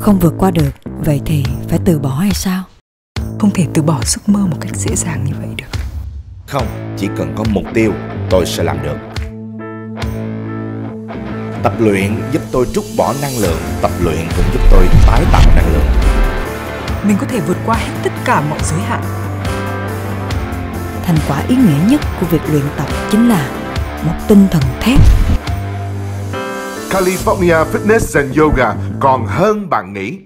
không vượt qua được, vậy thì phải từ bỏ hay sao? Không thể từ bỏ giấc mơ một cách dễ dàng như vậy được. Không, chỉ cần có mục tiêu, tôi sẽ làm được. Tập luyện giúp tôi trút bỏ năng lượng, tập luyện cũng giúp tôi tái tạo năng lượng. Mình có thể vượt qua hết tất cả mọi giới hạn. Thành quả ý nghĩa nhất của việc luyện tập chính là một tinh thần thép. California Fitness and Yoga còn hơn bạn nghĩ.